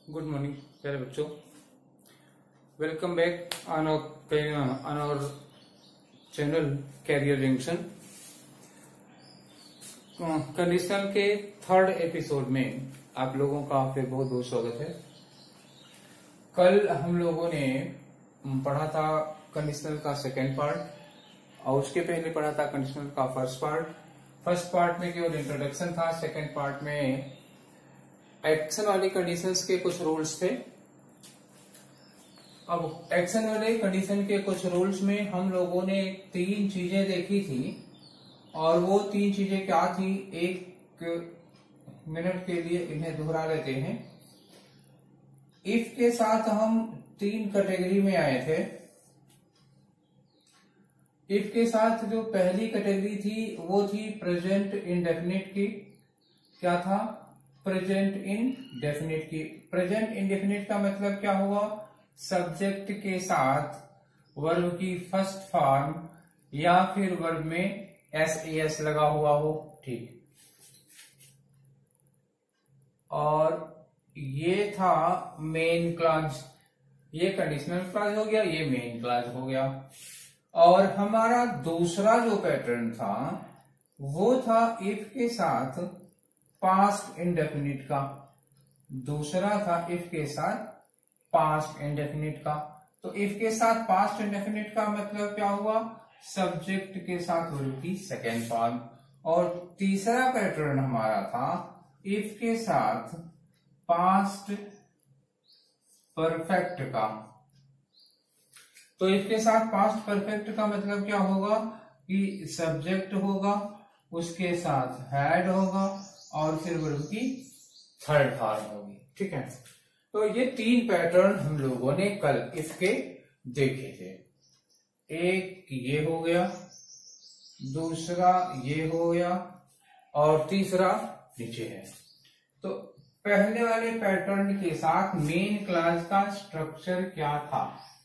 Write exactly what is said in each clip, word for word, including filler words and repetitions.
Good morning प्यारे बच्चों, welcome back on on our channel career junction. Conditional के third episode में आप लोगों का फिर बहुत बहुत स्वागत है। कल हम लोगों ने पढ़ा था कंडीशनल का सेकेंड पार्ट और उसके पहले पढ़ा था कंडीशनल का फर्स्ट पार्ट। फर्स्ट पार्ट में केवल इंट्रोडक्शन था, सेकेंड पार्ट में एक्शन वाली कंडीशंस के कुछ रूल्स थे। अब एक्शन वाले कंडीशन के कुछ रूल्स में हम लोगों ने तीन चीजें देखी थी और वो तीन चीजें क्या थी, एक मिनट के लिए इन्हें दोहरा लेते हैं। इफ के साथ हम तीन कैटेगरी में आए थे। इफ के साथ जो पहली कैटेगरी थी वो थी प्रेजेंट इंडेफिनिट की। क्या था? प्रेजेंट इंडेफिनिट की। प्रेजेंट इंडेफिनिट का मतलब क्या हुआ? सब्जेक्ट के साथ वर्ब की फर्स्ट फॉर्म या फिर वर्ब में एस ए एस लगा हुआ हो, ठीक। और ये था मेन क्लॉज। ये कंडीशनल क्लॉज हो गया, ये मेन क्लॉज हो गया। और हमारा दूसरा जो पैटर्न था वो था इफ के साथ पास्ट इंडेफिनिट का। दूसरा था इफ के साथ पास्ट इंडेफिनिट का। तो इफ के साथ पास्ट इंडेफिनिट का मतलब क्या हुआ? सब्जेक्ट के साथ वर्ब की सेकेंड फॉर्म। और तीसरा पैटर्न हमारा था इफ के साथ पास्ट परफेक्ट का। तो इफ के साथ पास्ट परफेक्ट का मतलब क्या होगा कि सब्जेक्ट होगा, उसके साथ हैड होगा और फिर वर्ब की थर्ड फॉर्म होगी, ठीक है। तो ये तीन पैटर्न हम लोगों ने कल इसके देखे थे। एक ये हो गया, दूसरा ये हो गया और तीसरा नीचे है। तो पहले वाले पैटर्न के साथ मेन क्लॉज का स्ट्रक्चर क्या था?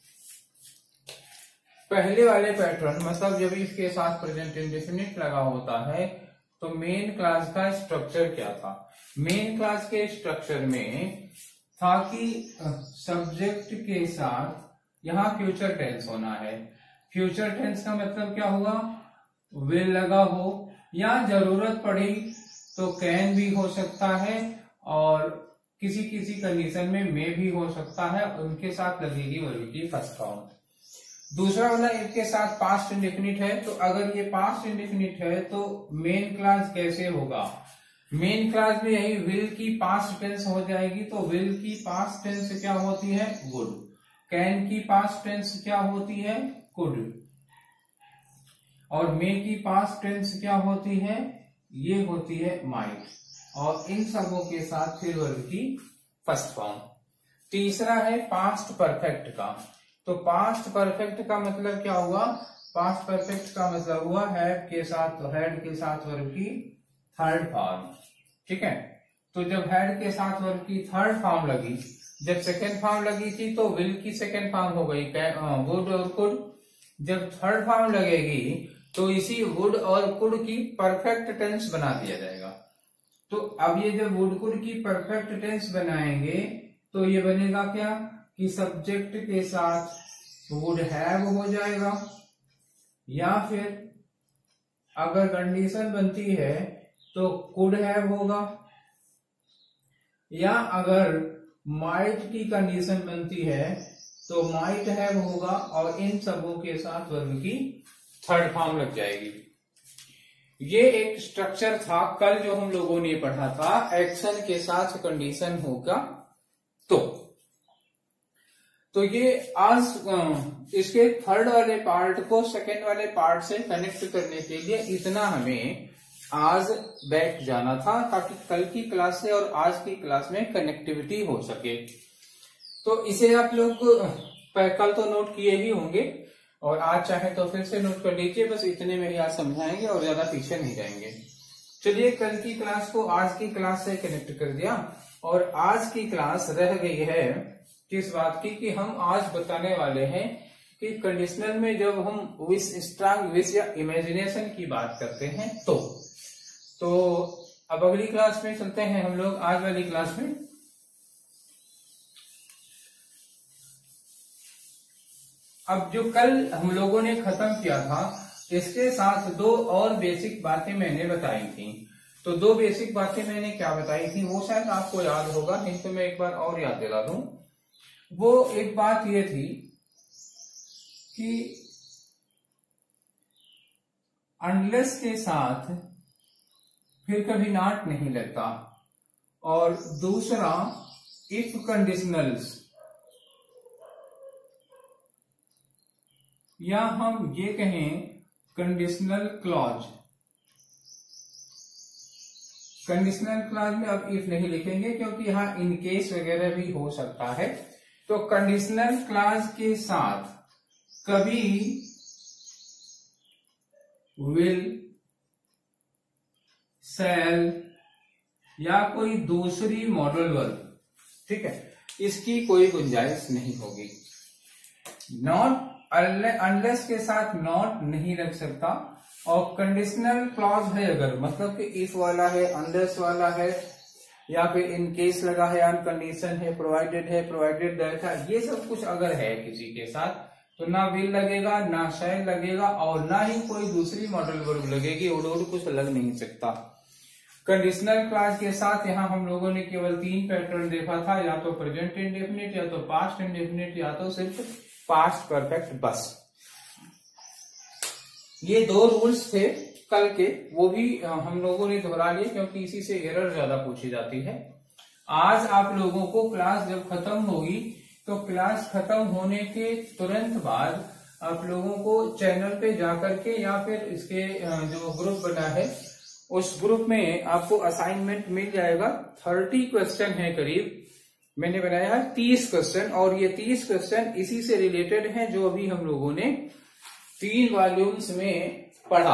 पहले वाले पैटर्न मतलब जब इसके साथ प्रेजेंट इंडेफिनिट लगा होता है तो मेन क्लॉज का स्ट्रक्चर क्या था? मेन क्लॉज के स्ट्रक्चर में था कि सब्जेक्ट के साथ यहां फ्यूचर टेंस होना है। फ्यूचर टेंस का मतलब क्या हुआ? विल लगा हो या जरूरत पड़ी तो कैन भी हो सकता है और किसी किसी कंडीशन में मे भी हो सकता है, उनके साथ लगेगी वर्ब की फर्स्ट फॉर्म। दूसरा वाला इफ के साथ पास्ट इंडेफिनिट है। तो अगर ये पास्ट इंडेफिनिट है तो मेन क्लॉज कैसे होगा? मेन क्लॉज में यही विल की पास्ट टेंस हो जाएगी। तो विल की पास्ट टेंस क्या होती है? वुड। कैन की पास्ट टेंस क्या होती है? कुड। और मे की पास्ट टेंस क्या होती है? ये होती है माइट। और इन सबों के साथ फिर वर्ब की फर्स्ट फॉर्म। तीसरा है पास्ट परफेक्ट का। तो पास्ट परफेक्ट का मतलब क्या हुआ? पास्ट परफेक्ट का मतलब हुआ हैव के साथ हैड के साथ वर्ब की थर्ड फॉर्म, ठीक है। तो जब हैड के साथ वर्ब की थर्ड फॉर्म लगी, जब सेकेंड फॉर्म लगी थी तो विल की सेकेंड फॉर्म हो गई वुड और कुड। जब थर्ड फॉर्म लगेगी तो इसी वुड और कुड की परफेक्ट टेंस बना दिया जाएगा। तो अब ये जब वुड कुड की परफेक्ट टेंस बनाएंगे तो ये बनेगा क्या कि सब्जेक्ट के साथ वुड हैव हो जाएगा, या फिर अगर कंडीशन बनती है तो कुड हैव होगा, या अगर माइट की कंडीशन बनती है तो माइट हैव होगा और इन सबों के साथ वर्ब की थर्ड फॉर्म लग जाएगी। ये एक स्ट्रक्चर था कल जो हम लोगों ने पढ़ा था, एक्शन के साथ कंडीशन होगा तो तो ये आज इसके थर्ड वाले पार्ट को सेकेंड वाले पार्ट से कनेक्ट करने के लिए इतना हमें आज बैठ जाना था ताकि कल की क्लास से और आज की क्लास में कनेक्टिविटी हो सके। तो इसे आप लोग कल तो नोट किए ही होंगे और आज चाहे तो फिर से नोट कर लीजिए। बस इतने में ही आज समझाएंगे और ज्यादा पीछे नहीं जाएंगे। चलिए, कल की क्लास को आज की क्लास से कनेक्ट कर दिया और आज की क्लास रह गई है किस बात की कि हम आज बताने वाले हैं कि कंडीशनल में जब हम विश, स्ट्रांग विश या इमेजिनेशन की बात करते हैं तो तो अब अगली क्लास में चलते हैं हम लोग। आज वाली क्लास में अब जो कल हम लोगों ने खत्म किया था, इसके साथ दो और बेसिक बातें मैंने बताई थी। तो दो बेसिक बातें मैंने क्या बताई थी वो शायद आपको याद होगा, नहीं तो मैं एक बार और याद दिला दूं। वो एक बात ये थी कि अनलेस के साथ फिर कभी नॉट नहीं लगता, और दूसरा इफ कंडीशनल्स, या हम ये कहें कंडीशनल क्लॉज। कंडीशनल क्लॉज में अब इफ नहीं लिखेंगे क्योंकि यहां इन केस वगैरह भी हो सकता है। तो कंडीशनल क्लॉज के साथ कभी विल, शैल या कोई दूसरी मॉडल वर्ब, ठीक है, इसकी कोई गुंजाइश नहीं होगी। नॉट, अनलेस के साथ नॉट नहीं लग सकता, और कंडीशनल क्लॉज है अगर, मतलब कि इफ वाला है, अनलेस वाला है, या फिर इन केस लगा है, ऑन कंडीशन है, प्रोवाइडेड है, प्रोवाइडेड दैट है, ये सब कुछ अगर है किसी के साथ, तो ना विल लगेगा, ना शैल लगेगा, और ना ही कोई दूसरी मॉडल वर्ब लगेगी, और कुछ लग नहीं सकता। कंडीशनल क्लॉज के साथ यहां हम लोगों ने केवल तीन पैटर्न देखा था, या तो प्रेजेंट इंडेफिनिट, या तो पास्ट इंडेफिनिट, या तो सिर्फ पास्ट परफेक्ट। बस ये दो रूल्स थे कल के, वो भी हम लोगों ने दोहरा लिए क्योंकि इसी से एरर ज्यादा पूछी जाती है। आज आप लोगों को क्लास जब खत्म होगी, तो क्लास खत्म होने के तुरंत बाद आप लोगों को चैनल पे जाकर के, या फिर इसके जो ग्रुप बना है उस ग्रुप में आपको असाइनमेंट मिल जाएगा। थर्टी क्वेश्चन है करीब, मैंने बनाया है तीस क्वेश्चन, और ये तीस क्वेश्चन इसी से रिलेटेड हैं जो अभी हम लोगों ने तीन वॉल्यूम्स में पढ़ा।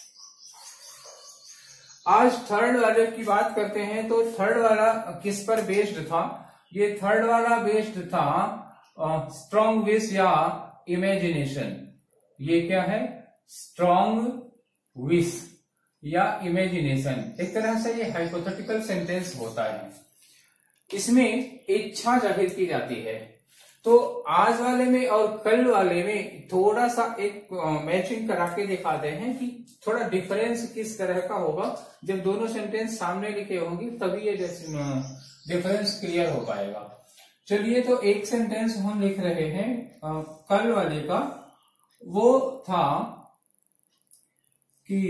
आज थर्ड वाले की बात करते हैं। तो थर्ड वाला किस पर बेस्ड था? ये थर्ड वाला बेस्ड था स्ट्रॉन्ग विश या इमेजिनेशन। ये क्या है? स्ट्रॉन्ग विश या इमेजिनेशन। एक तरह से ये हाइपोथेटिकल सेंटेंस होता है, इसमें इच्छा जाहिर की जाती है। तो आज वाले में और कल वाले में थोड़ा सा एक मैचिंग करा के दिखाते हैं कि थोड़ा डिफरेंस किस तरह का होगा। जब दोनों सेंटेंस सामने लिखे होंगे तभी ये डिफरेंस क्लियर हो पाएगा। चलिए, तो एक सेंटेंस हम लिख रहे हैं आ, कल वाले का। वो था कि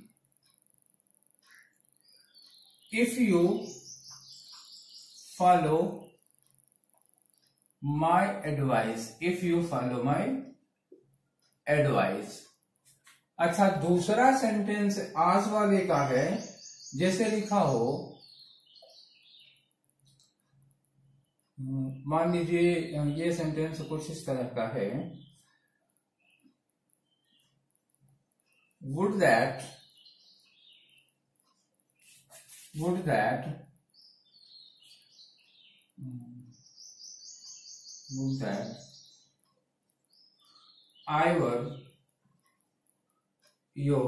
if you follow my advice, if you follow my advice. अच्छा, दूसरा सेंटेंस आज वाले का है, जैसे लिखा हो, मान लीजिए ये सेंटेंस कुछ इस तरह का है, would that would that would that I were your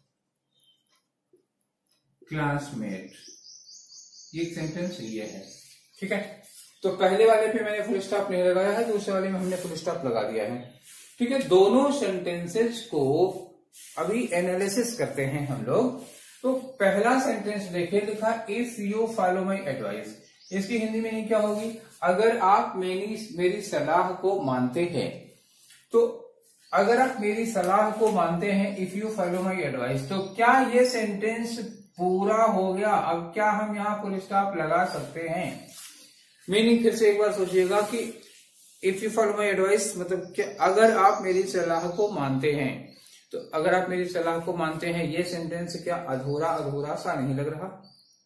classmate। ये सेंटेंस ये है, ठीक है। तो पहले वाले पे मैंने फुल स्टॉप नहीं लगाया है, दूसरे वाले में हमने फुल स्टॉप लगा दिया है, ठीक है। दोनों सेंटेंसेस को अभी एनालिसिस करते हैं हम लोग। तो पहला सेंटेंस देखिए, लिखा if you follow my advice. इसकी हिंदी में क्या होगी? अगर आप मेरी मेरी सलाह को मानते हैं। तो अगर आप मेरी सलाह को मानते हैं, if you follow my advice, तो क्या ये सेंटेंस पूरा हो गया? अब क्या हम यहाँ फुल स्टॉप लगा सकते हैं? मीनिंग फिर से एक बार सोचिएगा कि if you follow my advice मतलब कि अगर आप मेरी सलाह को मानते हैं। तो अगर आप मेरी सलाह को मानते हैं, ये सेंटेंस क्या अधूरा अधूरा सा नहीं लग रहा?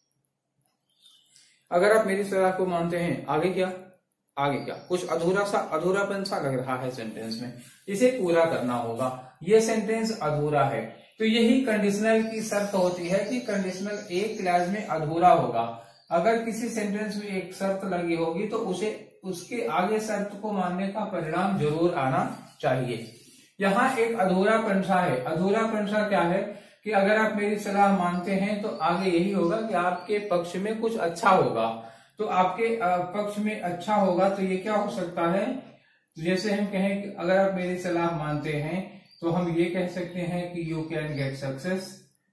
अगर आप मेरी सलाह को मानते हैं, आगे क्या आगे क्या कुछ अधूरा सा अधूरापन सा लग रहा है सेंटेंस में, इसे पूरा करना होगा। ये सेंटेंस अधूरा है। तो यही कंडीशनल की शर्त होती है कि कंडीशनल एक क्लॉज में अधूरा होगा। अगर किसी सेंटेंस में एक शर्त लगी होगी तो उसे उसके आगे शर्त को मानने का परिणाम जरूर आना चाहिए। यहाँ एक अधूरा पंसा है। अधूरा पंसा क्या है कि अगर आप मेरी सलाह मानते हैं तो आगे यही होगा कि आपके पक्ष में कुछ अच्छा होगा। तो आपके पक्ष में अच्छा होगा तो ये क्या हो सकता है जैसे हम कहें कि अगर आप मेरी सलाह मानते हैं तो हम ये कह सकते हैं कि यू कैन गेट सक्सेस।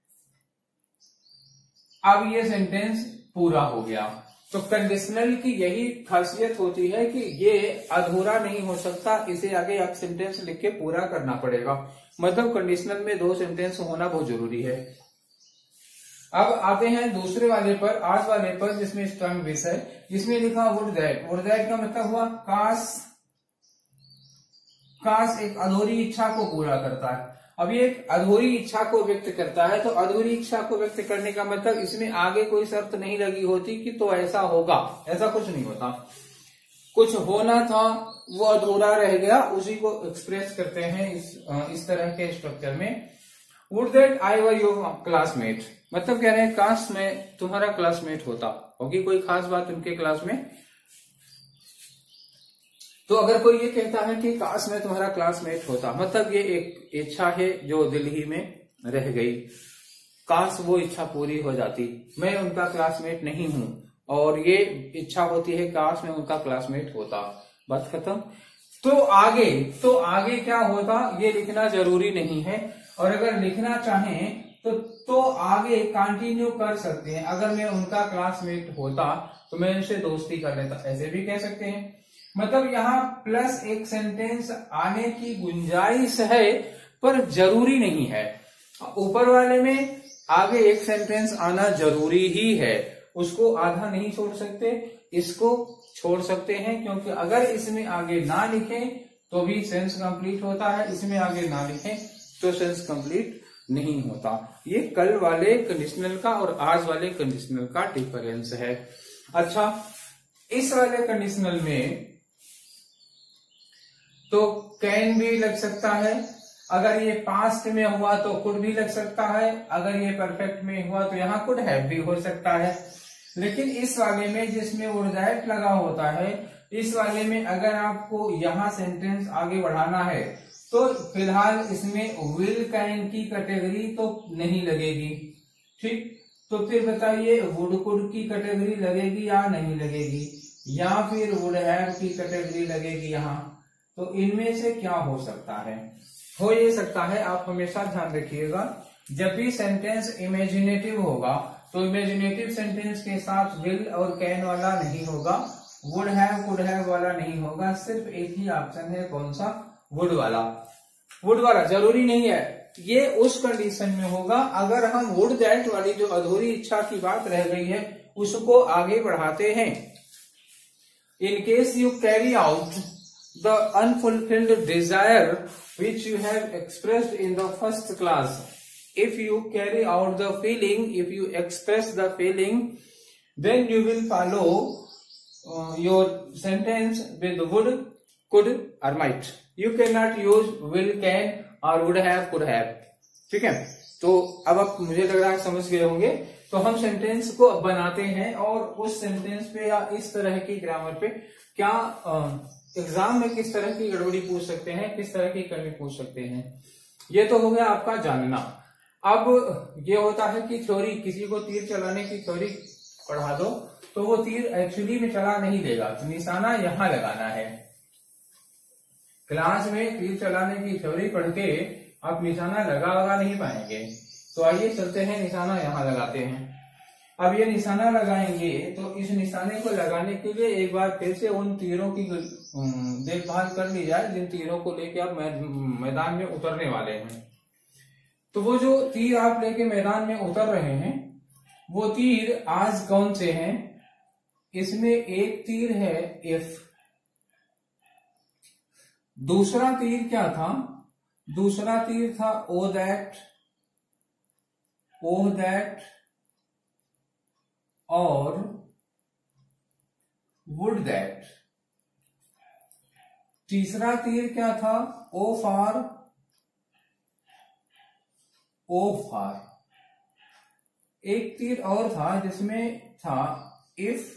अब ये सेंटेंस पूरा हो गया। तो कंडीशनल की यही खासियत होती है कि ये अधूरा नहीं हो सकता, इसे आगे आप सेंटेंस लिख के पूरा करना पड़ेगा। मतलब कंडीशनल में दो सेंटेंस होना बहुत जरूरी है। अब आते हैं दूसरे वाले पर, आज वाले पर, जिसमें स्ट्रॉन्ग बेस है, जिसमें लिखा वुड दैट। वुड दैट का मतलब हुआ काश। काश एक अधूरी इच्छा को पूरा करता है। अब ये एक अधूरी इच्छा को व्यक्त करता है, तो अधूरी इच्छा को व्यक्त करने का मतलब इसमें आगे कोई शर्त नहीं लगी होती कि तो ऐसा होगा, ऐसा कुछ नहीं होता। कुछ होना था वो अधूरा रह गया, उसी को एक्सप्रेस करते हैं इस इस तरह के स्ट्रक्चर में। Would that I were your classmate, मतलब कह रहे हैं काश मैं तुम्हारा क्लासमेट होता। होगी कोई खास बात उनके क्लास में? तो अगर कोई ये कहता है कि काश मैं तुम्हारा क्लासमेट होता, मतलब ये एक इच्छा है जो दिल ही में रह गई। काश वो इच्छा पूरी हो जाती, मैं उनका क्लासमेट नहीं हूं, और ये इच्छा होती है काश मैं उनका क्लासमेट होता। बात खत्म। तो आगे तो आगे क्या होता ये लिखना जरूरी नहीं है, और अगर लिखना चाहें तो तो आगे कंटिन्यू कर सकते हैं। अगर मैं उनका क्लासमेट होता तो मैं उनसे दोस्ती कर लेता, ऐसे भी कह सकते हैं। मतलब यहाँ प्लस एक सेंटेंस आने की गुंजाइश है, पर जरूरी नहीं है। ऊपर वाले में आगे एक सेंटेंस आना जरूरी ही है, उसको आधा नहीं छोड़ सकते, इसको छोड़ सकते हैं, क्योंकि अगर इसमें आगे ना लिखें तो भी सेंस कंप्लीट होता है, इसमें आगे ना लिखें तो सेंस कंप्लीट नहीं होता। ये कल वाले कंडीशनल का और आज वाले कंडीशनल का डिफरेंस है। अच्छा, इस वाले कंडीशनल में तो कैन भी लग सकता है, अगर ये पास्ट में हुआ तो कुड भी लग सकता है, अगर ये परफेक्ट में हुआ तो यहाँ कुड हैव भी हो सकता है। लेकिन इस वाले में जिसमें वुड दैट लगा होता है, इस वाले में अगर आपको यहाँ सेंटेंस आगे बढ़ाना है तो फिलहाल इसमें विल कैन की कैटेगरी तो नहीं लगेगी। ठीक, तो फिर बताइए वुड कुड की कैटेगरी लगेगी या नहीं लगेगी, या फिर वुड हैव की कैटेगरी लगेगी यहाँ। तो इनमें से क्या हो सकता है? हो ये सकता है, आप हमेशा ध्यान रखिएगा, जब भी सेंटेंस इमेजिनेटिव होगा तो इमेजिनेटिव सेंटेंस के साथ विल और कैन वाला नहीं होगा, वुड हैव कुड हैव वाला नहीं होगा। सिर्फ एक ही ऑप्शन है, कौन सा? वुड वाला। वुड वाला जरूरी नहीं है, ये उस कंडीशन में होगा अगर हम वुड दैट वाली जो अधूरी इच्छा की बात रह गई है उसको आगे बढ़ाते हैं। In case you carry out the unfulfilled desire which you have expressed in the first class. If you carry out the feeling, if you express the feeling, then you will follow uh, your sentence with would, could or might. You cannot use will, can or would have, could have. ठीक है, तो अब आप मुझे लग रहा है समझ गए होंगे। तो हम सेंटेंस को बनाते हैं और उस सेंटेंस पे या इस तरह की ग्रामर पे क्या एग्जाम में किस तरह की गड़बड़ी पूछ सकते हैं, किस तरह की कमी पूछ सकते हैं, ये तो हो गया आपका जानना। अब ये होता है कि थ्योरी, किसी को तीर चलाने की थ्योरी पढ़ा दो तो वो तीर एक्चुअली में चला नहीं देगा, तो निशाना यहां लगाना है। क्लास में तीर चलाने की थ्योरी पढ़ के आप निशाना लगा लगा नहीं पाएंगे। तो आइए चलते हैं, निशाना यहाँ लगाते हैं। अब ये निशाना लगाएंगे तो इस निशाने को लगाने के लिए एक बार फिर से उन तीरों की देखभाल कर ली जाए जिन तीरों को लेके आप मैदान में उतरने वाले हैं। तो वो जो तीर आप लेके मैदान में उतर रहे हैं वो तीर आज कौन से हैं? इसमें एक तीर है इफ, दूसरा तीर क्या था? दूसरा तीर था ओ दैट, ओ दैट और वुड दैट। तीसरा तीर क्या था? O for, O for. एक तीर और था जिसमें था इफ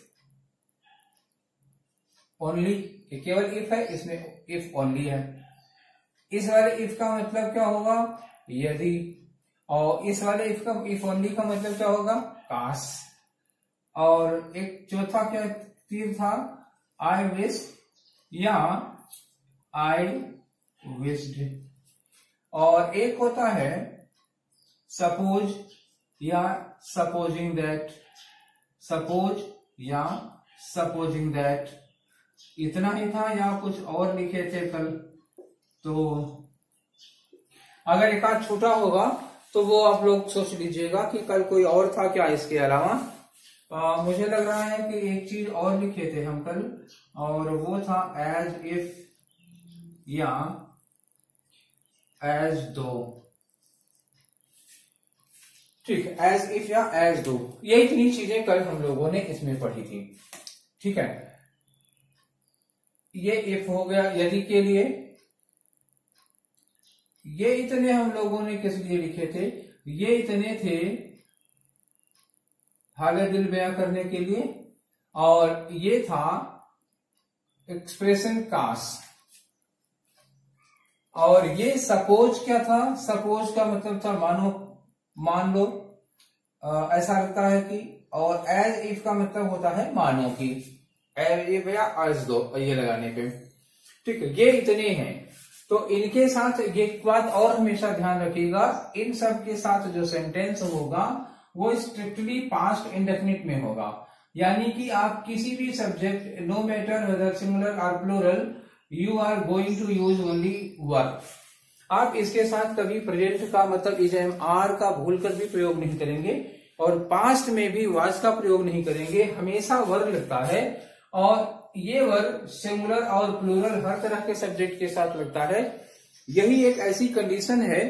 ओनली, केवल इफ है, इसमें इफ ओनली है। इस वाले इफ का मतलब क्या होगा? यदि। और इस वाले इफ का, इफ ओनली का मतलब क्या होगा? काश। और एक चौथा क्या तीर था? आई विश, या आई विश्ड। और एक होता है सपोज या सपोजिंग दैट, सपोज या सपोजिंग दैट। इतना ही था या कुछ और लिखे थे कल? तो अगर एक आध छूटा होगा तो वो आप लोग सोच लीजिएगा कि कल कोई और था क्या इसके अलावा। आ, मुझे लग रहा है कि एक चीज और लिखे थे हम कल, और वो था एज इफ या एज दो। ठीक है, एज इफ या एज दो, ये इतनी चीजें कल हम लोगों ने इसमें पढ़ी थी। ठीक है, ये इफ हो गया यदि के लिए। ये इतने हम लोगों ने किस लिए लिखे थे? ये इतने थे हाले दिल बयां करने के लिए, और ये था एक्सप्रेशन कास। और ये सपोज क्या था? सपोज का मतलब था मानो, मान लो, आ, ऐसा लगता है कि। और एज इफ का मतलब होता है मानो की, एज इफ या एज दो, ये लगाने पे। ठीक है, ये इतने हैं। तो इनके साथ एक बात और हमेशा ध्यान रखिएगा, इन सब के साथ जो सेंटेंस होगा वो स्ट्रिक्टली पास्ट इंडेफिनिट में होगा। यानी कि आप किसी भी subject, no matter whether singular और plural, you are going to use only verb. आप इसके साथ कभी प्रेजेंट का मतलब इज एम आर का भूलकर भी प्रयोग नहीं करेंगे, और पास्ट में भी वाज का प्रयोग नहीं करेंगे। हमेशा वर्ब लगता है, और ये वर्ब सिंगुलर और प्लूरल हर तरह के सब्जेक्ट के साथ लगता है। यही एक ऐसी कंडीशन है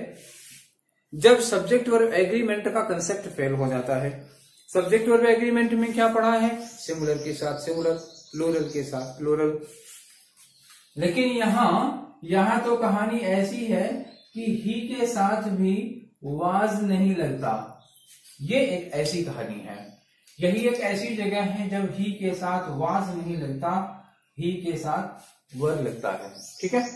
जब सब्जेक्ट वर्ब एग्रीमेंट का कंसेप्ट फेल हो जाता है। सब्जेक्ट वर्ब एग्रीमेंट में क्या पढ़ा है? सिंगुलर के साथ सिंगुलर, प्लूरल के साथ प्लूरल। लेकिन यहां यहां तो कहानी ऐसी है कि ही के साथ भी वाज नहीं लगता। ये एक ऐसी कहानी है, यही एक ऐसी जगह है जब ही के साथ वाज नहीं लगता, ही के साथ वर लगता है। ठीक है,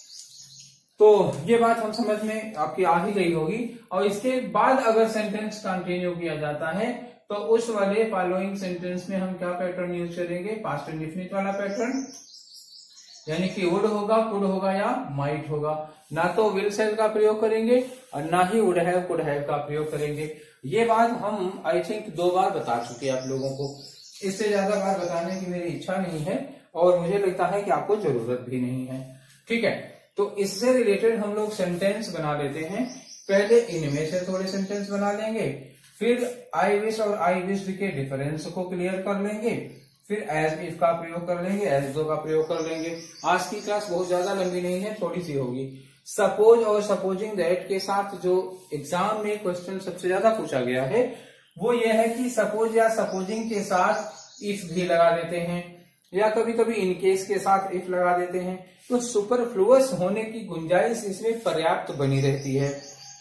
तो ये बात हम समझ में आपकी आ ही गई होगी। और इसके बाद अगर सेंटेंस कंटिन्यू किया जाता है तो उस वाले फॉलोइंग सेंटेंस में हम क्या पैटर्न यूज करेंगे? पास्ट इंडेफिनिट वाला पैटर्न, यानी कि वुड होगा, कुड होगा या माइट होगा। ना तो विल सेल का प्रयोग करेंगे और ना ही वुड हैव, कुड हैव का प्रयोग करेंगे। ये बात हम आई थिंक दो बार बता चुके हैं आप लोगों को। इससे ज्यादा बार बताने की मेरी इच्छा नहीं है, और मुझे लगता है कि आपको जरूरत भी नहीं है। ठीक है, तो इससे रिलेटेड हम लोग सेंटेंस बना लेते हैं। पहले इनमें से थोड़े सेंटेंस बना लेंगे, फिर आई विश और आई विश के डिफरेंस को क्लियर कर लेंगे, फिर एज इफ का प्रयोग कर लेंगे, एज दो का प्रयोग कर लेंगे। आज की क्लास बहुत ज्यादा लंबी नहीं है, थोड़ी सी होगी। सपोज और सपोजिंग दैट के साथ जो एग्जाम में क्वेश्चन सबसे ज्यादा पूछा गया है वो ये है कि सपोज या सपोजिंग के साथ इफ भी लगा देते हैं, या कभी कभी इनकेस के साथ इफ लगा देते हैं, तो सुपरफ्लुअस होने की गुंजाइश इसमें पर्याप्त बनी रहती है।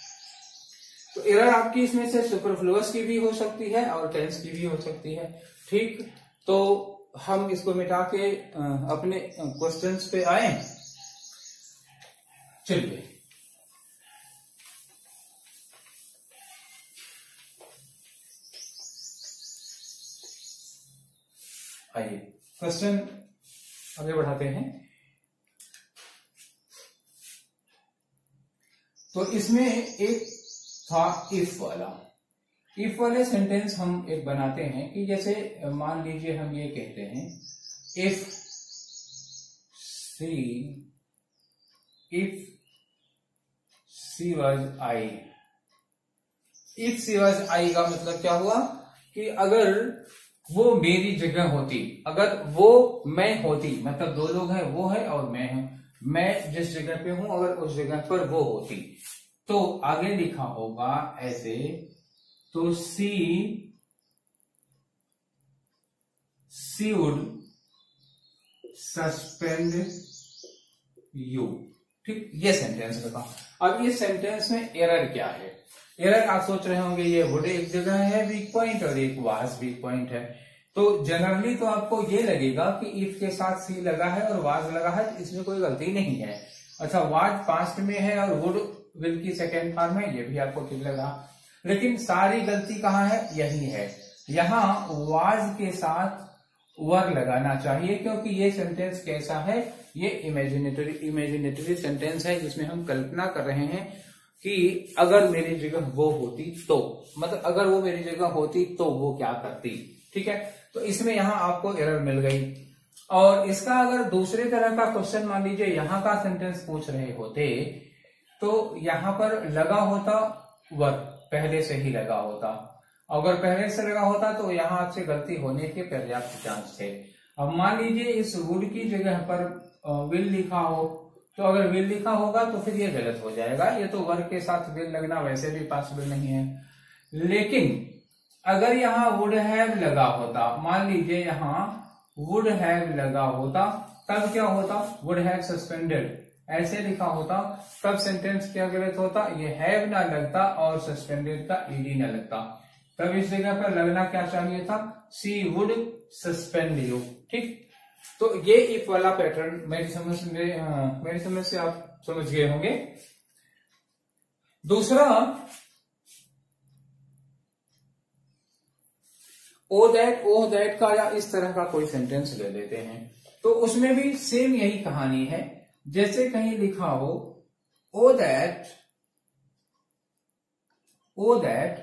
तो एरर आपकी इसमें से सुपरफ्लुअस की भी हो सकती है और टेंस की भी हो सकती है। ठीक, तो हम इसको मिटा के अपने क्वेश्चंस पे आए। चलिए, आइए क्वेश्चन आगे बढ़ाते हैं। तो इसमें एक था इफ वाला। इफ वाले सेंटेंस हम एक बनाते हैं कि जैसे मान लीजिए हम ये कहते हैं if she if she was I. If she was I का मतलब क्या हुआ कि अगर वो मेरी जगह होती, अगर वो मैं होती, मतलब दो लोग हैं, वो है और मैं हूं, मैं जिस जगह पे हूं अगर उस जगह पर वो होती, तो आगे लिखा होगा ऐसे, तो she she would suspend you. ठीक, ये सेंटेंस बताओ। अब ये सेंटेंस में एरर क्या है? एरर आप सोच रहे होंगे ये वुड एक जगह है वीक पॉइंट और एक वाज वीक पॉइंट है। तो जनरली तो आपको ये लगेगा कि इफ के साथ सी लगा है और वाज लगा है, इसमें कोई गलती नहीं है। अच्छा, वाज पास्ट में है और वुड विल की सेकेंड फॉर्म है, ये भी आपको ठीक लगा। लेकिन सारी गलती कहाँ है? यही है, यहाँ वाज के साथ वर लगाना चाहिए, क्योंकि ये सेंटेंस कैसा है, ये इमेजिनेटरी इमेजिनेटरी सेंटेंस है जिसमें हम कल्पना कर रहे हैं कि अगर मेरी जगह वो होती तो, मतलब अगर वो मेरी जगह होती तो वो क्या करती। ठीक है, तो इसमें यहां आपको एरर मिल गई। और इसका अगर दूसरे तरह का क्वेश्चन मान लीजिए यहां का सेंटेंस पूछ रहे होते तो यहां पर लगा होता वर, पहले से ही लगा होता। अगर पहले से लगा होता तो यहां आपसे गलती होने के पर्याप्त चांस थे। अब मान लीजिए इस वुड की जगह पर विल लिखा हो, तो अगर विल लिखा होगा तो फिर ये गलत हो जाएगा, ये तो वर्ब के साथ विल लगना वैसे भी पॉसिबल नहीं है। लेकिन अगर यहाँ वुड हैव लगा होता, मान लीजिए यहाँ वुड हैव लगा होता, तब क्या होता, वुड हैव सस्पेंडेड ऐसे लिखा होता, तब सेंटेंस क्या गलत होता, ये हैव ना लगता और सस्पेंडेड का ईडी ना लगता। तब इस जगह पर लगना क्या चाहिए था, सी वुड सस्पेंड यू। ठीक, तो ये इफ वाला पैटर्न मेरी समझ में मेरी समझ से आप समझ गए होंगे। दूसरा, ओ दैट ओ दैट का या इस तरह का कोई सेंटेंस ले लेते हैं, तो उसमें भी सेम यही कहानी है। जैसे कहीं लिखा हो O that O that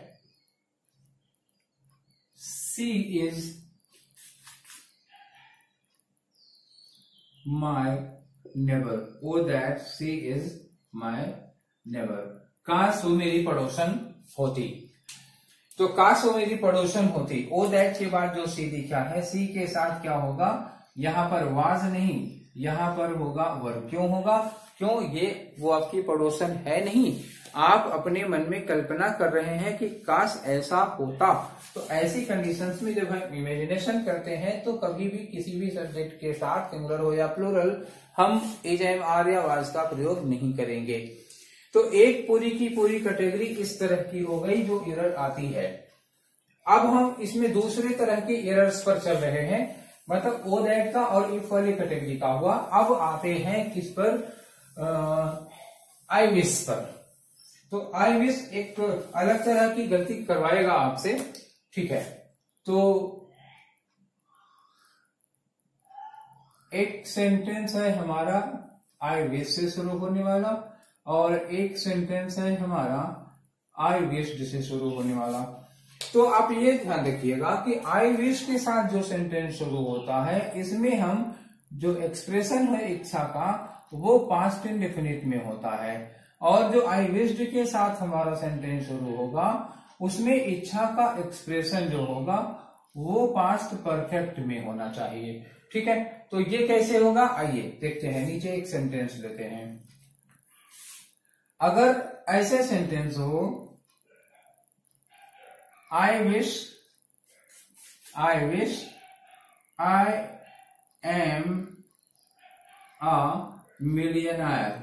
she is my neighbour, O that she is my neighbour, काश वो मेरी पड़ोसन होती। तो काश वो मेरी पड़ोसन होती, ओ दैट के बाद जो सी लिखा है, सी के साथ क्या होगा, यहां पर वाज नहीं, यहां पर होगा वर्ब। क्यों होगा, क्यों, ये वो आपकी पड़ोसन है नहीं, आप अपने मन में कल्पना कर रहे हैं कि काश ऐसा होता। तो ऐसी कंडीशंस में जब हम इमेजिनेशन करते हैं तो कभी भी किसी भी सब्जेक्ट के साथ सिंगुलर हो या प्लूरल हम इज एम आर या वाज का प्रयोग नहीं करेंगे। तो एक पूरी की पूरी कैटेगरी इस तरह की हो गई जो एरर आती है। अब हम इसमें दूसरे तरह के एरर्स पर चल रहे हैं, मतलब ओ दैट का और इफ वाली कैटेगरी का हुआ। अब आते हैं किस पर, आई विश पर। तो आई विश एक अलग तरह की गलती करवाएगा आपसे। ठीक है, तो एक सेंटेंस है हमारा आई विश से शुरू होने वाला और एक सेंटेंस है हमारा आई विश्ड से शुरू होने वाला। तो आप ये ध्यान रखिएगा कि आई विश के साथ जो सेंटेंस शुरू होता है, इसमें हम जो एक्सप्रेशन है इच्छा का वो पास्ट इंडेफिनिट में होता है, और जो आई विश्ड के साथ हमारा सेंटेंस शुरू होगा उसमें इच्छा का एक्सप्रेशन जो होगा वो पास्ट परफेक्ट में होना चाहिए। ठीक है, तो ये कैसे होगा, आइए देखते हैं। नीचे एक सेंटेंस लेते हैं। अगर ऐसे सेंटेंस हो, I wish I wish I am a millionaire.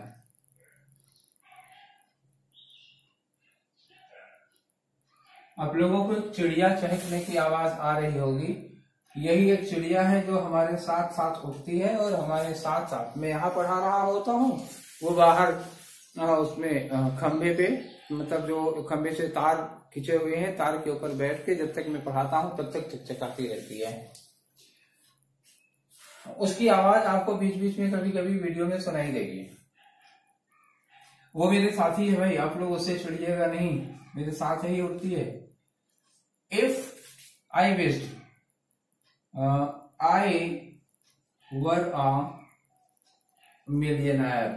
आप लोगों को एक चिड़िया चहकने की आवाज आ रही होगी। यही एक चिड़िया है जो हमारे साथ साथ उठती है और हमारे साथ साथ मैं यहाँ पढ़ा रहा होता हूँ, वो बाहर उसमें खंबे पे, मतलब जो खंबे से तार खींचे हुए हैं, तार के ऊपर बैठ के जब तक मैं पढ़ाता हूँ तब तक चकचकाती रहती है। उसकी आवाज आपको बीच बीच में कभी कभी वीडियो में सुनाई देगी। वो मेरे साथी है भाई, आप लोग उससे चिड़िएगा नहीं, मेरे साथ ही उड़ती है। If I wished I were a millionaire,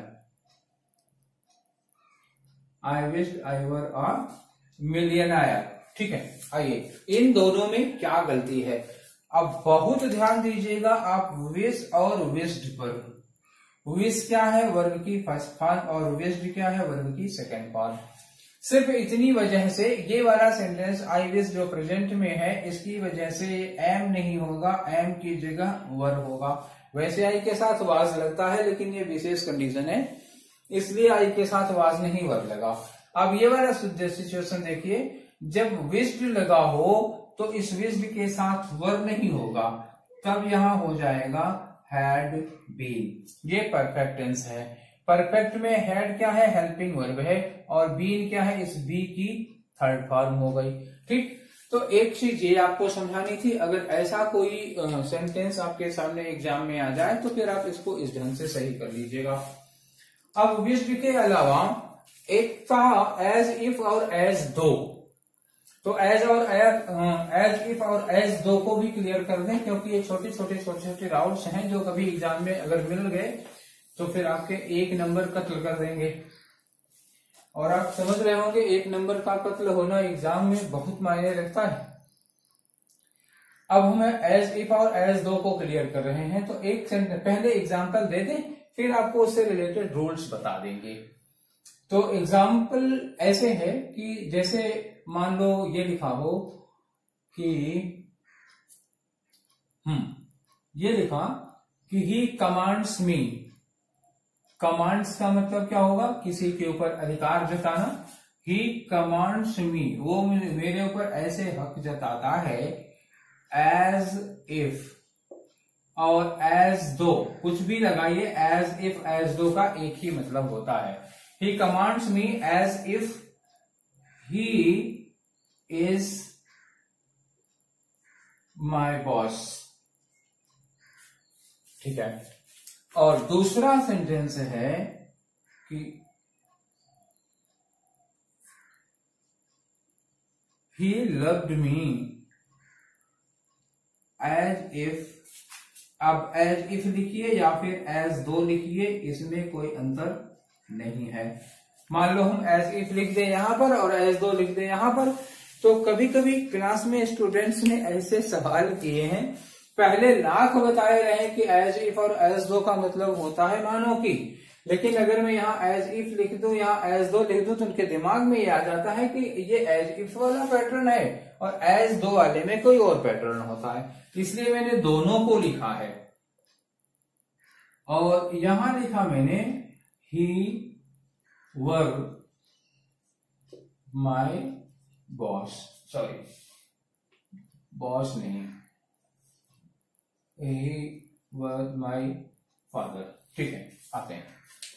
I wished I were a millionaire. ठीक है, आइए इन दोनों में क्या गलती है। अब बहुत ध्यान दीजिएगा आप विश और विश्ड पर। विश क्या है, वर्ब की फर्स्ट फॉर्म, और विश्ड क्या है, वर्ब की सेकंड फॉर्म। सिर्फ इतनी वजह से ये वाला सेंटेंस आई विश जो प्रेजेंट में है, इसकी वजह से एम नहीं होगा, एम की जगह वर होगा। वैसे आई के साथ वाज लगता है, लेकिन ये विशेष कंडीशन है, इसलिए आई के साथ वाज नहीं वर लगा। अब ये वाला सिचुएशन देखिए, जब विश्ड लगा हो तो इस विश्ड के साथ वर नहीं होगा, तब यहां हो जाएगा हैड बीन। ये परफेक्ट टेंस है। परफेक्ट में हैड क्या है, हेल्पिंग वर्ब है, और बीन क्या है, इस बी की थर्ड फॉर्म हो गई। ठीक, तो एक चीज ये आपको समझानी थी, अगर ऐसा कोई सेंटेंस आपके सामने एग्जाम में आ जाए तो फिर आप इसको इस ढंग से सही कर लीजिएगा। अब विश्व के अलावा एक था एज इफ और एज दो, तो एज और एज इफ और एज दो को भी क्लियर कर दें, क्योंकि ये छोटे छोटे छोटे छोटे राउंड्स हैं जो कभी एग्जाम में अगर मिल गए तो फिर आपके एक नंबर कत्ल कर देंगे। और आप समझ रहे होंगे एक नंबर का कत्ल होना एग्जाम में बहुत मायने रखता है। अब हम एज इफ और एज दो को क्लियर कर रहे हैं, तो एक पहले एग्जाम्पल दे दें, फिर आपको उससे रिलेटेड रूल्स बता देंगे। तो एग्जाम्पल ऐसे है कि जैसे मान लो ये लिखा हो कि हम्म ये लिखा कि ही कमांड्स मी। कमांड्स का मतलब क्या होगा, किसी के ऊपर अधिकार जताना। ही कमांड्स मी, वो मेरे ऊपर ऐसे हक जताता है। एज इफ और एज दो, कुछ भी लगाइए, एज इफ एज दो का एक ही मतलब होता है। He commands me as if he is my boss. ठीक है। और दूसरा सेंटेंस है कि he loved me as if. अब एज इफ लिखिए या फिर एज दो लिखिए, इसमें कोई अंतर नहीं है। मान लो हम एज इफ लिख दें यहां पर और एज दो लिख दें यहां पर, तो कभी कभी क्लास में स्टूडेंट्स ने ऐसे सवाल किए हैं, पहले लाख बताए रहे कि एज इफ और एज दो का मतलब होता है मानो की, लेकिन अगर मैं यहाँ एज इफ लिख दूं, यहाँ एज दो लिख दूं, तो उनके दिमाग में ये आ जाता है कि ये एज इफ वाला पैटर्न है और एज दो वाले में कोई और पैटर्न होता है, इसलिए मैंने दोनों को लिखा है। और यहां लिखा मैंने he were my boss, sorry boss नहीं, ही वर माई फादर। ठीक है, आते हैं।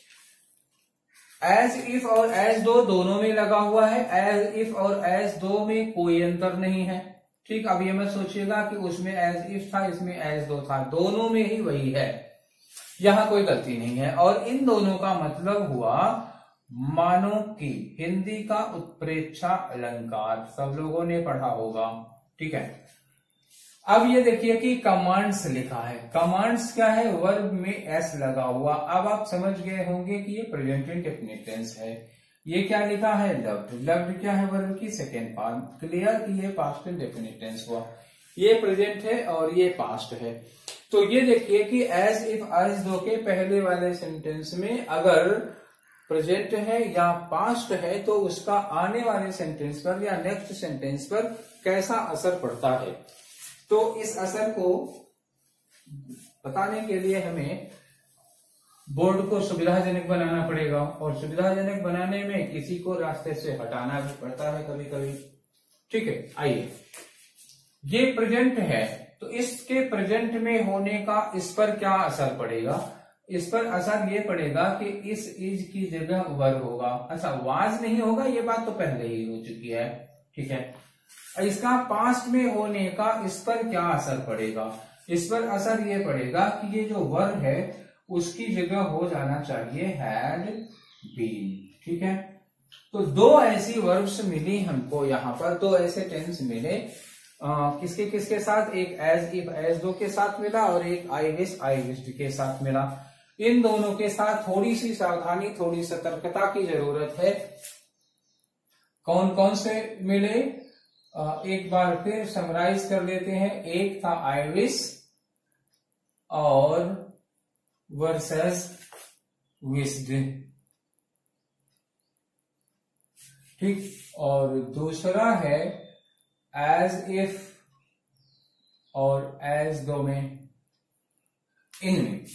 एज इफ और एज दो दोनों में लगा हुआ है, एज इफ और एज दो में कोई अंतर नहीं है। ठीक, अब ये मत सोचिएगा कि उसमें एज इफ था इसमें एज दो था, दोनों में ही वही है, यहां कोई गलती नहीं है। और इन दोनों का मतलब हुआ मानो कि, हिंदी का उत्प्रेक्षा अलंकार सब लोगों ने पढ़ा होगा। ठीक है, अब ये देखिए कि कमांड्स लिखा है। कमांड्स क्या है, वर्ब में एस लगा हुआ। अब आप समझ गए होंगे कि ये प्रेजेंट इंडेफिनिट टेंस है। ये क्या लिखा है, लव्ड। लव्ड क्या है, वर्ब की सेकेंड फॉर्म। क्लियर कि ये पास्ट इंडेफिनिट टेंस हुआ, ये प्रेजेंट है और ये पास्ट है। तो ये देखिए कि एज इफ एज दो के पहले वाले सेंटेंस में अगर प्रेजेंट है या पास्ट है तो उसका आने वाले सेंटेंस पर या नेक्स्ट सेंटेंस पर कैसा असर पड़ता है। तो इस असर को बताने के लिए हमें बोर्ड को सुविधाजनक बनाना पड़ेगा, और सुविधाजनक बनाने में किसी को रास्ते से हटाना भी पड़ता है कभी कभी। ठीक है, आइए, ये प्रेजेंट है तो इसके प्रेजेंट में होने का इस पर क्या असर पड़ेगा। इस पर असर ये पड़ेगा कि इस इज की जगह वर होगा। अच्छा, वाज नहीं होगा, ये बात तो पहले ही हो चुकी है। ठीक है, इसका पास्ट में होने का इस पर क्या असर पड़ेगा। इस पर असर ये पड़ेगा कि ये जो वर है उसकी जगह हो जाना चाहिए हैड बीन। ठीक है, तो दो ऐसी वर्ब्स मिली हमको यहाँ पर, दो ऐसे टेंस मिले। आ, किसके किसके साथ, एक एज इफ एज दो के साथ मिला और एक आई विश आई विश्ड के साथ मिला। इन दोनों के साथ थोड़ी सी सावधानी, थोड़ी सतर्कता की जरूरत है। कौन कौन से मिले, आ, एक बार फिर समराइज कर लेते हैं। एक था आई विश और वर्सेस विश्ड। ठीक, और दूसरा है एज इफ और एज दो में, इनमें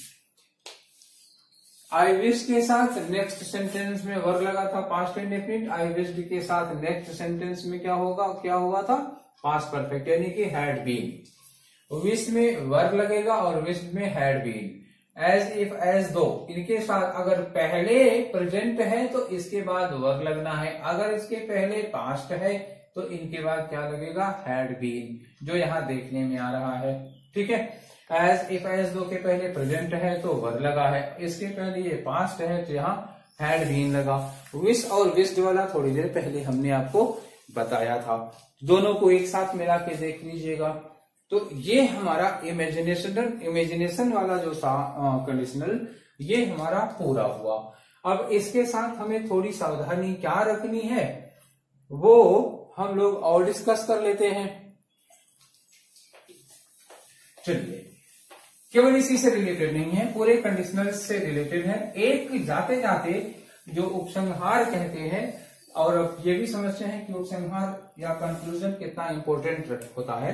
आई विश के साथ नेक्स्ट सेंटेंस में वर्ब लगा था पास्ट इंडेफिनिट, आई विश्ड के साथ नेक्स्ट सेंटेंस में क्या होगा, क्या हुआ था, पास्ट परफेक्ट यानी कि हैड बीन। विश में वर्ब लगेगा और विश्ड में had been. As if as though, इनके साथ अगर पहले प्रेजेंट है तो इसके बाद वर्ब लगना है, अगर इसके पहले पास्ट है तो इनके बाद क्या लगेगा, हैड बीन, जो यहाँ देखने में आ रहा है। ठीक है, एज इफ एज दो के पहले प्रेजेंट है तो वर लगा है, इसके पहले ये पास्ट है तो यहाँ हैड बीन लगा। विश और विश्ड वाला थोड़ी देर पहले हमने आपको बताया था, दोनों को एक साथ मिला के देख लीजिएगा। तो ये हमारा इमेजिनेशन इमेजिनेशन वाला जो था कंडीशनल, ये हमारा पूरा हुआ। अब इसके साथ हमें थोड़ी सावधानी क्या रखनी है वो हम लोग और डिस्कस कर लेते हैं। चलिए, केवल इसी से रिलेटेड नहीं है, पूरे कंडीशनल से रिलेटेड है। एक जाते जाते जो उपसंहार कहते हैं, और अब ये भी समझते हैं कि उपसंहार या कंक्लूजन कितना इंपॉर्टेंट होता है।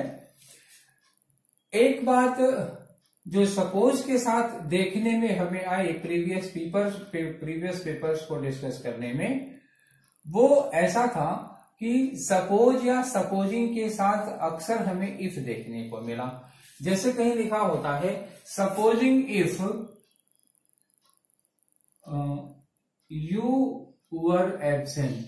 एक बात जो सपोज के साथ देखने में हमें आई प्रीवियस पेपर्स प्रीवियस पेपर्स को डिस्कस करने में, वो ऐसा था कि सपोज या सपोजिंग के साथ अक्सर हमें इफ देखने को मिला। जैसे कहीं लिखा होता है supposing if you were absent,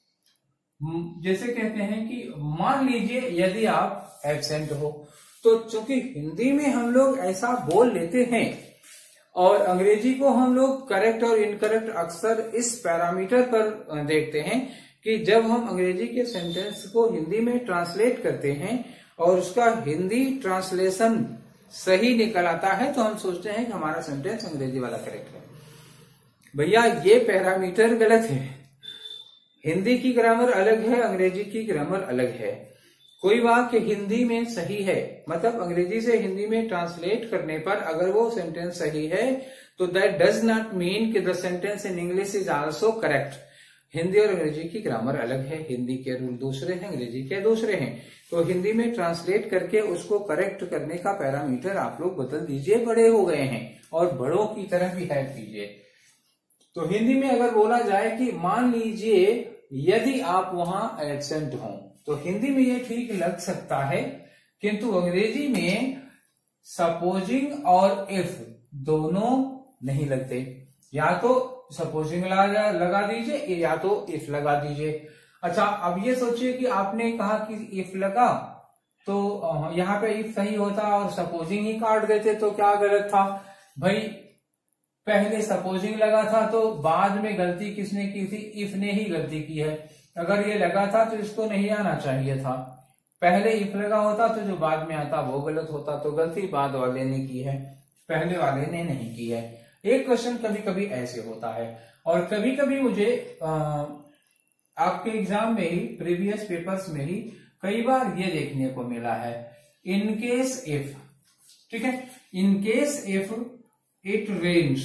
जैसे कहते हैं कि मान लीजिए यदि आप एब्सेंट हो, तो चूंकि हिंदी में हम लोग ऐसा बोल लेते हैं और अंग्रेजी को हम लोग करेक्ट और इनकरेक्ट अक्सर इस पैरामीटर पर देखते हैं कि जब हम अंग्रेजी के सेंटेंस को हिंदी में ट्रांसलेट करते हैं और उसका हिंदी ट्रांसलेशन सही निकल आता है तो हम सोचते हैं कि हमारा सेंटेंस अंग्रेजी वाला करेक्ट है। भैया ये पैरामीटर गलत है। हिंदी की ग्रामर अलग है, अंग्रेजी की ग्रामर अलग है। कोई वाक्य हिंदी में सही है, मतलब अंग्रेजी से हिंदी में ट्रांसलेट करने पर अगर वो सेंटेंस सही है तो दैट डज नॉट मीन कि the sentence in English is also correct. Hindi और अंग्रेजी की ग्रामर अलग है, हिंदी के रूल दूसरे हैं, अंग्रेजी के दूसरे हैं। तो हिंदी में ट्रांसलेट करके उसको करेक्ट करने का पैरामीटर आप लोग बदल दीजिए, बड़े हो गए हैं और बड़ों की तरह बिहेव कीजिए। तो हिंदी में अगर बोला जाए कि मान लीजिए यदि आप वहां एब्सेंट हो, तो हिंदी में ये ठीक लग सकता है, किंतु अंग्रेजी में सपोजिंग और इफ दोनों नहीं लगते। या तो सपोजिंग लगा, लगा दीजिए या तो इफ लगा दीजिए। अच्छा, अब ये सोचिए कि आपने कहा कि इफ लगा तो यहाँ पे इफ सही होता और सपोजिंग ही काट देते तो क्या गलत था भाई? पहले सपोजिंग लगा था तो बाद में गलती किसने की थी? इफ ने ही गलती की है। अगर ये लगा था तो इसको नहीं आना चाहिए था। पहले इफ लगा होता तो जो बाद में आता वो गलत होता, तो गलती बाद वाले ने की है, पहले वाले ने नहीं की है। एक क्वेश्चन कभी कभी ऐसे होता है, और कभी कभी मुझे आ, आपके एग्जाम में ही प्रीवियस पेपर्स में ही कई बार ये देखने को मिला है, इन केस इफ, ठीक है, in case if it rains,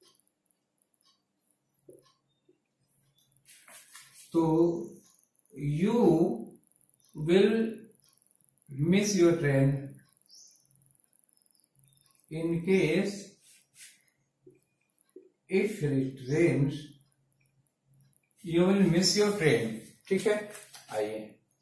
तो you will miss your train. In case if it rains you will miss your train. ठीक है, आइए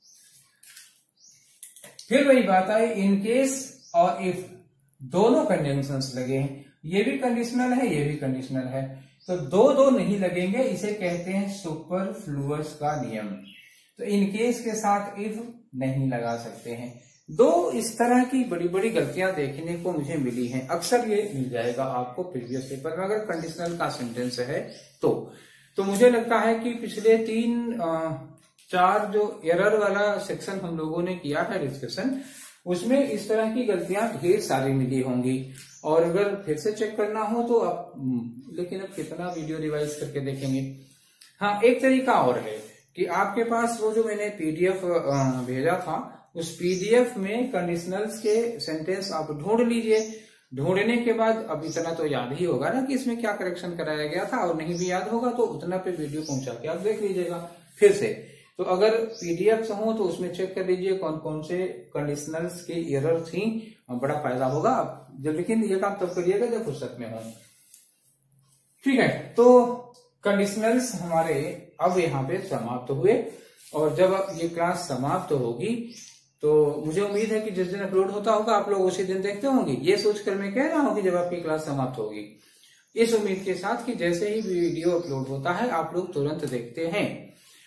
फिर वही बात आई, इन केस और इफ दोनों कंडीशंस लगे हैं। ये भी कंडीशनल है, ये भी कंडीशनल है, तो दो दो नहीं लगेंगे। इसे कहते हैं सुपरफ्लुअस का नियम। तो इन केस के साथ इफ नहीं लगा सकते हैं। दो इस तरह की बड़ी बड़ी गलतियां देखने को मुझे मिली हैं। अक्सर ये मिल जाएगा आपको प्रीवियस पेपर में अगर कंडीशनल का सेंटेंस है तो तो मुझे लगता है कि पिछले तीन चार जो एरर वाला सेक्शन हम लोगों ने किया है डिस्कशन, उसमें इस तरह की गलतियां ढेर सारी मिली होंगी। और अगर फिर से चेक करना हो तो आप, लेकिन अब कितना वीडियो रिवाइज करके देखेंगे। हाँ, एक तरीका और है कि आपके पास वो जो मैंने पीडीएफ भेजा था, उस पीडीएफ में कंडीशनल्स के सेंटेंस आप ढूंढ लीजिए। ढूंढने के बाद अब इतना तो याद ही होगा ना कि इसमें क्या करेक्शन कराया गया था, और नहीं भी याद होगा तो उतना पे वीडियो पहुंचा के आप देख लीजिएगा फिर से। तो अगर पीडीएफ हो तो उसमें चेक कर लीजिए कौन कौन से कंडीशनल्स की एरर थी, बड़ा फायदा होगा। जब लेकिन ये काम तब करिएगा जब पुस्तक में हो। ठीक है, तो कंडीशनल्स हमारे अब यहाँ पे समाप्त हुए, और जब अब ये क्लास समाप्त होगी तो मुझे उम्मीद है कि जिस दिन अपलोड होता होगा आप लोग उसी दिन देखते होंगे। ये सोचकर मैं कह रहा हूँ कि जब आपकी क्लास समाप्त होगी, इस उम्मीद के साथ कि जैसे ही वीडियो अपलोड होता है आप लोग तुरंत देखते हैं।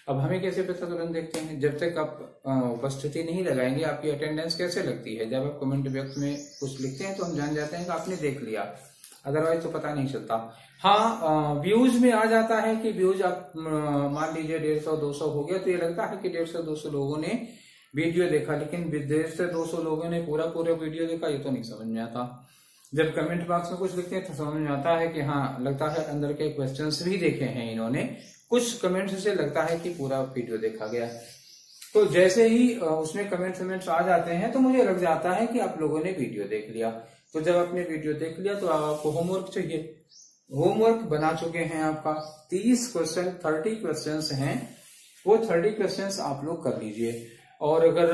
अब हमें कैसे पता तुरंत देखते हैं, जब तक आप उपस्थिति नहीं लगाएंगे आपकी अटेंडेंस कैसे लगती है। जब आप कमेंट बॉक्स में कुछ लिखते हैं तो हम जान जाते हैं कि आपने देख लिया, अदरवाइज तो पता नहीं चलता। हाँ, व्यूज में आ जाता है कि व्यूज आप मान लीजिए डेढ़ सौ दो सौ हो गया तो ये लगता है कि डेढ़ सौ दो सौ लोगों ने वीडियो देखा, लेकिन डेढ़ से दो सौ लोगों ने पूरा पूरा वीडियो देखा ये तो नहीं समझ में आता। जब कमेंट बॉक्स में कुछ लिखते हैं तो समझ में आता है कि हाँ लगता है अंदर के क्वेश्चंस भी देखे हैं इन्होंने, कुछ कमेंट्स से लगता है कि पूरा वीडियो देखा गया। तो जैसे ही उसमें कमेंट्स कमेंट्स आ जाते हैं तो मुझे लग जाता है कि आप लोगों ने वीडियो देख लिया। तो जब आपने वीडियो देख लिया तो आपको होमवर्क चाहिए। होमवर्क बना चुके हैं आपका तीस क्वेश्चन, थर्टी क्वेश्चन हैं, वो थर्टी क्वेश्चन आप लोग कर लीजिए। और अगर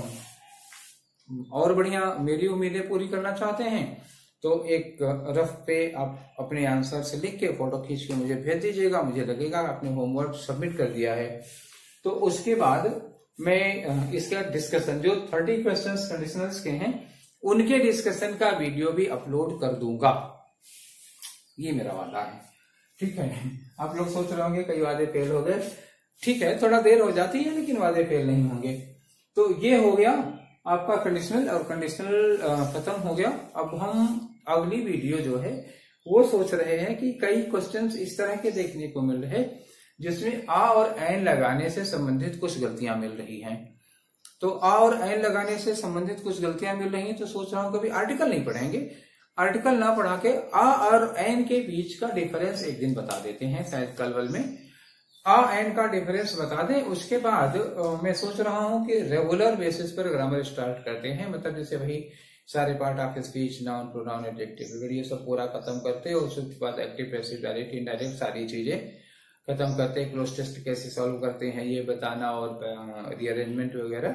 और बढ़िया मेरी उम्मीदें पूरी करना चाहते हैं तो एक रफ पे आप अपने आंसर से लिख के फोटो खींच के मुझे भेज दीजिएगा। मुझे लगेगा आपने होमवर्क सबमिट कर दिया है। तो उसके बाद मैं इसका डिस्कशन, जो थर्टी क्वेश्चंस कंडीशनल्स के हैं उनके डिस्कशन का वीडियो भी अपलोड कर दूंगा, ये मेरा वादा है। ठीक है, आप लोग सोच रहे होंगे कई वादे फेल हो गए। ठीक है, थोड़ा देर हो जाती है लेकिन वादे फेल नहीं होंगे। तो ये हो गया आपका कंडीशनल, और कंडीशनल खत्म हो गया। अब हम अगली वीडियो जो है वो सोच रहे हैं कि कई क्वेश्चंस इस तरह के देखने को मिल रहे हैं जिसमें आ और एन लगाने से संबंधित कुछ गलतियां मिल रही हैं। तो आ और एन लगाने से संबंधित कुछ गलतियां मिल रही हैं तो सोच रहा हूं कभी आर्टिकल नहीं पढ़ेंगे, आर्टिकल ना पढ़ा के आ और एन के बीच का डिफरेंस एक दिन बता देते हैं, शायद कल वल में आ एन का डिफरेंस बता दें। उसके बाद मैं सोच रहा हूं कि रेगुलर बेसिस पर ग्रामर स्टार्ट करते हैं, मतलब जैसे वही सारे part of speech, noun, pronoun, adjective, ये सब पूरा खत्म करते हैं। उसके बाद एक्टिव, पैसिव, डायरेक्ट, इनडायरेक्ट सारी चीजें खत्म करते हैं। क्लोज टेस्ट कैसे सॉल्व करते हैं ये बताना, और रीअरेंजमेंट वगैरह।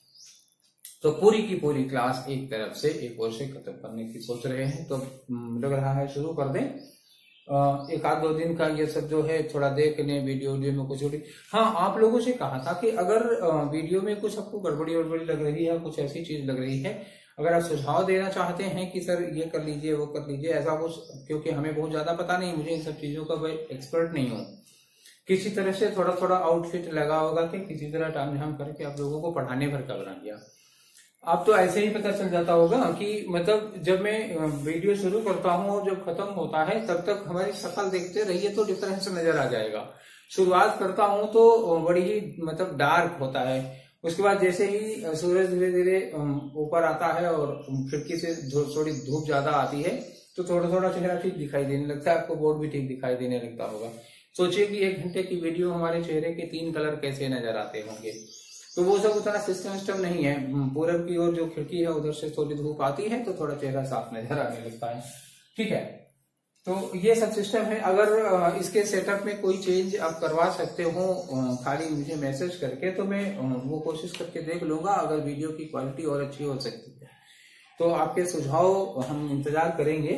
तो पूरी की पूरी क्लास एक तरफ से एक और से खत्म करने की सोच रहे हैं। तो लग रहा है शुरू कर दें। एक आध दो दिन का ये सब जो है थोड़ा देखने, वीडियो वीडियो में कुछ छोटी। हाँ, आप लोगों से कहा था कि अगर वीडियो में कुछ आपको गड़बड़ी वड़बड़ी लग रही है, कुछ ऐसी चीज लग रही है, अगर आप सुझाव देना चाहते हैं कि सर ये कर लीजिए वो कर लीजिए, ऐसा कुछ, क्योंकि हमें बहुत ज्यादा पता नहीं, मुझे इन सब चीजों का एक्सपर्ट नहीं हूँ। किसी तरह से थोड़ा थोड़ा आउटफिट लगा होगा कि किसी तरह टाइम झाम करके आप लोगों को पढ़ाने भर का बना दिया। आप तो ऐसे ही पता चल जाता होगा कि मतलब जब मैं वीडियो शुरू करता हूँ और जब खत्म होता है तब तक हमारी शक्ल देखते रहिए तो डिफरेंस नजर आ जाएगा। शुरुआत करता हूँ तो बड़ी ही मतलब डार्क होता है, उसके बाद जैसे ही सूरज धीरे धीरे ऊपर आता है और खिड़की से थोड़ी धूप ज्यादा आती है तो थोड़ा थोड़ा चेहरा ठीक दिखाई देने लगता है, आपको बोर्ड भी ठीक दिखाई देने लगता होगा। सोचिए कि एक घंटे की वीडियो हमारे चेहरे के तीन कलर कैसे नजर आते होंगे। तो वो सब उतना सिस्टम सिस्टम नहीं है। पूरब की ओर जो खिड़की है उधर से थोड़ी धूप आती है तो थोड़ा चेहरा साफ नजर आने लगता है। ठीक है, तो ये सब सिस्टम है। अगर इसके सेटअप में कोई चेंज आप करवा सकते हो खाली मुझे मैसेज करके, तो मैं वो कोशिश करके देख लूंगा। अगर वीडियो की क्वालिटी और अच्छी हो सकती है तो आपके सुझाव हम इंतजार करेंगे।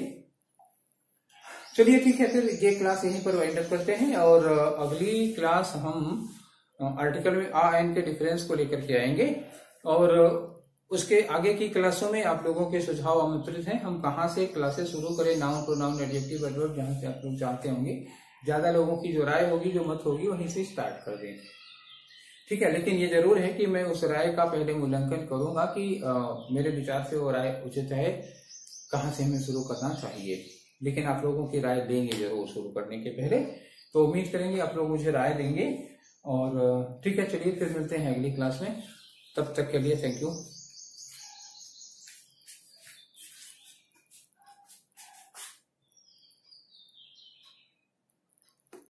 चलिए ठीक है, फिर ये क्लास यहीं पर वाइंड अप करते हैं और अगली क्लास हम आर्टिकल में आ एन के डिफरेंस को लेकर के आएंगे और उसके आगे की क्लासों में आप लोगों के सुझाव आमंत्रित हैं। हम कहाँ से क्लासेस शुरू करें, नाउन, प्रोनाउन, एडजेक्टिव, एडवर्ब, जहां से आप लोग चाहते होंगे, ज्यादा लोगों की जो राय होगी, जो मत होगी, वहीं से स्टार्ट कर दें। ठीक है, लेकिन ये जरूर है कि मैं उस राय का पहले मूल्यांकन करूंगा कि आ, मेरे विचार से वो राय उचित है, कहाँ से हमें शुरू करना चाहिए। लेकिन आप लोगों की राय देंगे जरूर शुरू करने के पहले, तो उम्मीद करेंगे आप लोग मुझे राय देंगे। और ठीक है, चलिए फिर मिलते हैं अगली क्लास में। तब तक के लिए थैंक यू।